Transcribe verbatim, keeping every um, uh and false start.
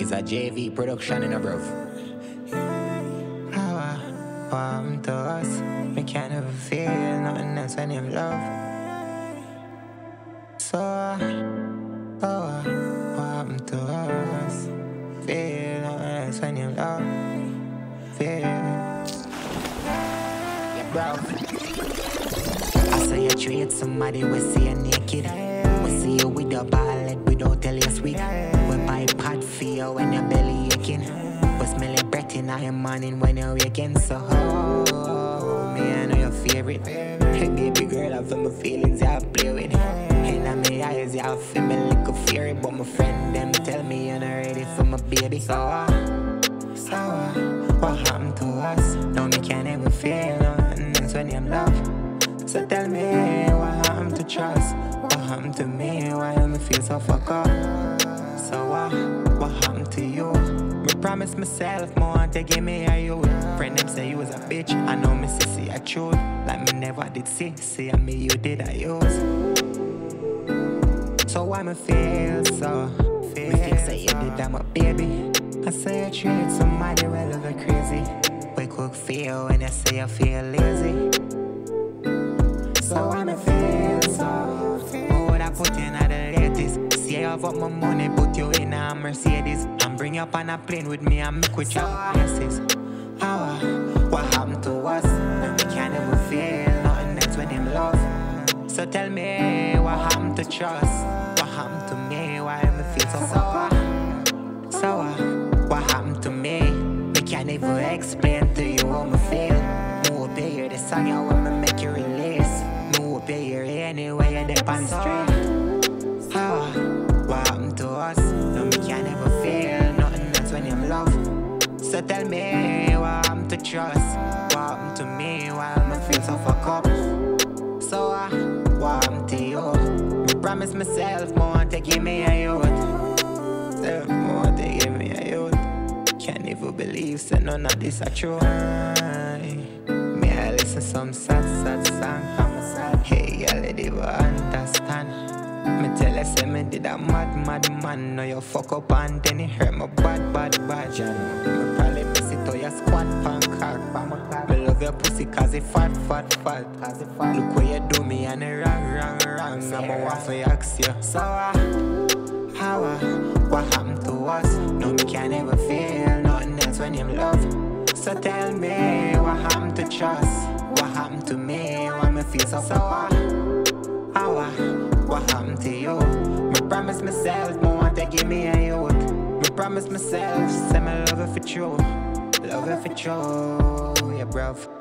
Is a J V production in a bruv. How warm to us, we can't ever feel nothing else when you love. So, so warm to us, feel nothing else when you love. Feel, Yeah, bruv. I say you treat somebody we see you naked. We see you with your ballad without tell you sweet. We buy pad for you when your belly aching. We smell your breath in your morning when you're waking. So oh, me I know your favorite. Hey baby girl, I feel my feelings I play with. In my eyes, I feel me like a fury. But my friend them tell me you're not ready for my baby. So uh, so uh, what happened to us? No, me can't ever feel nothing else when you're in love. So tell me what happened to trust? What happened to me? Why am I feel so fucked up? So uh, what happened to you? Me promise myself more to give me a youth. Friend them say you was a bitch. I know me see a truth. Like me never did see. See me you did I use. So why me feel so? Me think say you did that my baby. I say you treat somebody well over crazy. We could feel when I say I feel lazy. So why me feel so? What would I put in at the latest? See I have up my money, put you in a Mercedes, and bring you up on a plane with me and make with your places. How, uh, what happened to us? We can't ever feel nothing else when in love. So tell me what happened to trust? What happened to me? Why am I feel so sour? So uh, what happened to me? We can't even explain to you how I feel. Me hope you hear the song you want me make you release. Hope you hear it anyway, you're there on the street. How, uh, what happened to us? No, me can't ever feel nothing else when you're in love. So tell me what happened to trust? What happened to me? Why am I feel so fucked up? So uh, what happened to you? Me promise myself more to give me a youth. Self more to give me a youth. Can't even believe say none of this are true. Me I listen some sad sad song. Hey, y'all, they don't understand. Me tell her, say me did a mad, mad man. Now you fuck up and then it hurt my bad, bad, bad. Me probably miss it to your squat, pan card. Me love your pussy cause it fat, fat, fat. Look what you do me and it wrong, wrong, wrong. I'm a want for you ask you. So, uh, how, uh, what happened to us? No, me can't ever feel nothing else when you're in love. So tell me what happened to trust? What happened to me? Why me feel so sour? How, uh, what happened to you? Me promise myself more to give me a youth. Me promise myself, say me love it for true. Love it for true, yeah bruv.